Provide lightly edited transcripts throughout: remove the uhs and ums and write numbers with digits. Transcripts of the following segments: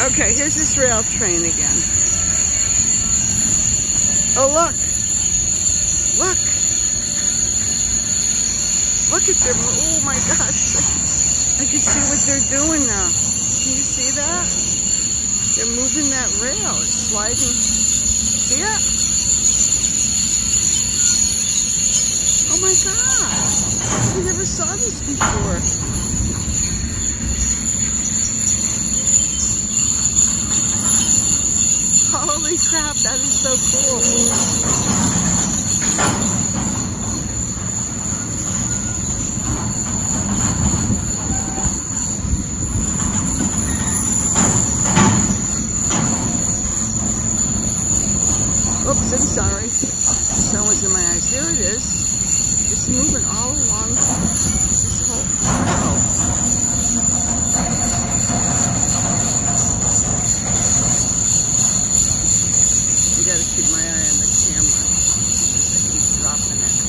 Okay, here's this rail train again. Oh, look. Look. Look at them. Oh, my gosh. I can see what they're doing now. Can you see that? They're moving that rail. It's sliding. See it? Oh, my God. I never saw this before. Holy crap, that is so cool. Oops, I'm sorry. The sun was in my eyes. There it is. It's moving all along this whole row. I gotta keep my eye on the camera because I keep dropping it.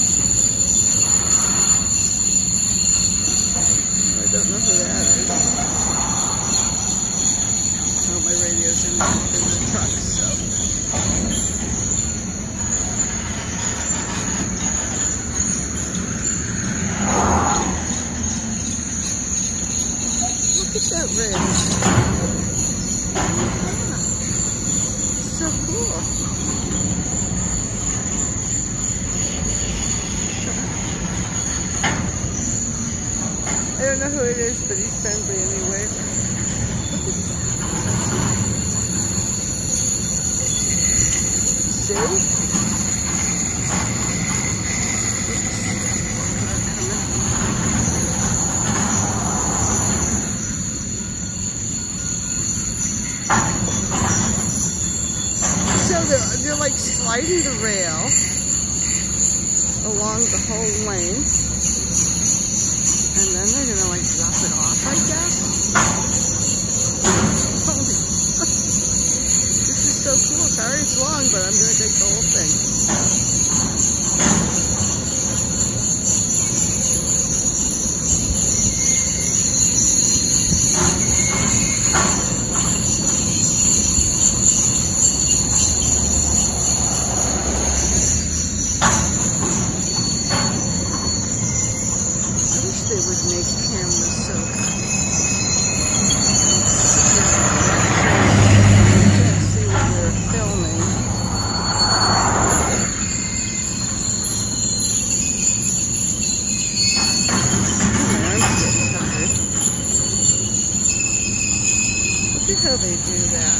I don't know who that is. Oh, my radio's in the truck, so. Look at that rail. So cool. I don't know who it is, but he's friendly anyway. See? So they're like sliding the rail along the whole length, and then they're gonna like drop it off, I guess. This is so cool. Sorry it's long, but I'm gonna take the whole thing. They would make cameras so you can't see when they're filming. My arm's getting tired. Look at how they do that.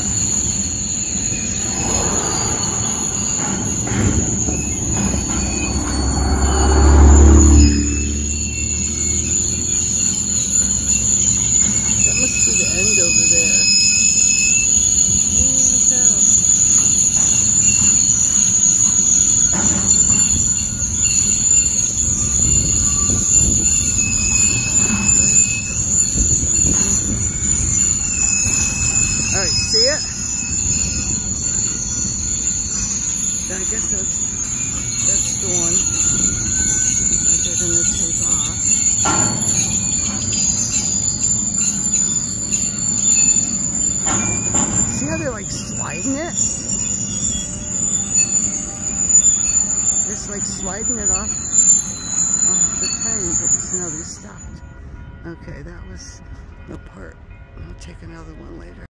Must be the end over there. Holy cow. Alright, see it? I guess that's the one that they're gonna take off. See how they're like sliding it? It's like sliding it off the train. Oops, no, they stopped. Okay, that was the part. I'll take another one later.